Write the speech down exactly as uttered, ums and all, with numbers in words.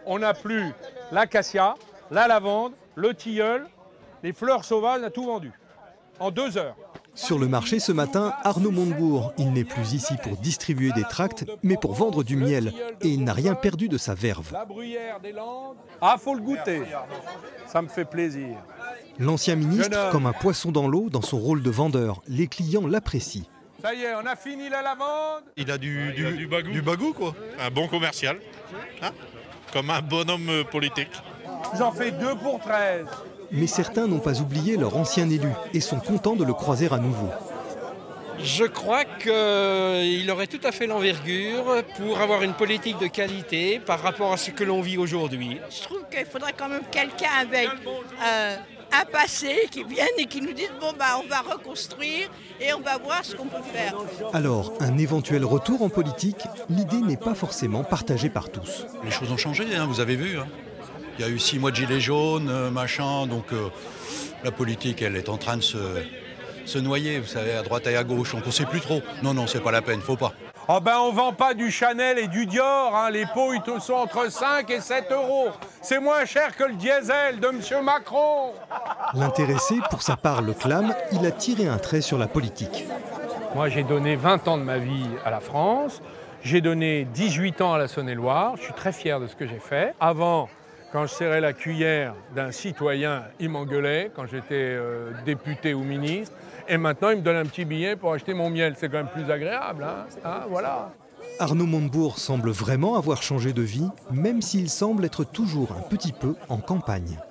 on n'a plus l'acacia, la lavande, le tilleul, les fleurs sauvages, on a tout vendu en deux heures. Sur le marché ce matin, Arnaud Montebourg. Il n'est plus ici pour distribuer des tracts, mais pour vendre du miel. Et il n'a rien perdu de sa verve. La bruyère des Landes. Ah, faut le goûter. Ça me fait plaisir. L'ancien ministre, comme un poisson dans l'eau, dans son rôle de vendeur. Les clients l'apprécient. Ça y est, on a fini la lavande. Il a du, du, il a du bagou. du bagou, quoi. Un bon commercial, hein, comme un bonhomme politique. J'en fais deux pour treize. Mais certains n'ont pas oublié leur ancien élu et sont contents de le croiser à nouveau. Je crois qu'il aurait tout à fait l'envergure pour avoir une politique de qualité par rapport à ce que l'on vit aujourd'hui. Je trouve qu'il faudrait quand même quelqu'un avec euh, un passé qui vienne et qui nous dise bon bah on va reconstruire et on va voir ce qu'on peut faire. Alors, un éventuel retour en politique, l'idée n'est pas forcément partagée par tous. Les choses ont changé, hein, vous avez vu. Hein. Il y a eu six mois de gilets jaunes, euh, machin, donc euh, la politique, elle est en train de se, se noyer, vous savez, à droite et à gauche, donc on ne sait plus trop. Non, non, c'est pas la peine, faut pas. Oh ben on vend pas du Chanel et du Dior, hein. Les pots ils sont entre cinq et sept euros. C'est moins cher que le diesel de M. Macron. L'intéressé, pour sa part, le clame, il a tiré un trait sur la politique. Moi j'ai donné vingt ans de ma vie à la France, j'ai donné dix-huit ans à la Saône-et-Loire, je suis très fier de ce que j'ai fait. Avant, quand je serrais la cuillère d'un citoyen, il m'engueulait quand j'étais euh, député ou ministre. Et maintenant, il me donne un petit billet pour acheter mon miel. C'est quand même plus agréable, hein, hein, voilà. Arnaud Montebourg semble vraiment avoir changé de vie, même s'il semble être toujours un petit peu en campagne.